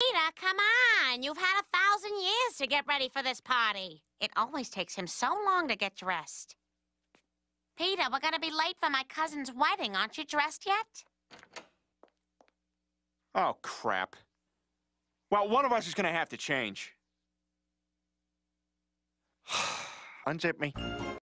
Peter, come on. You've had 1,000 years to get ready for this party. It always takes him so long to get dressed. Peter, we're gonna be late for my cousin's wedding. Aren't you dressed yet? Oh, crap. Well, one of us is gonna have to change. Unzip me.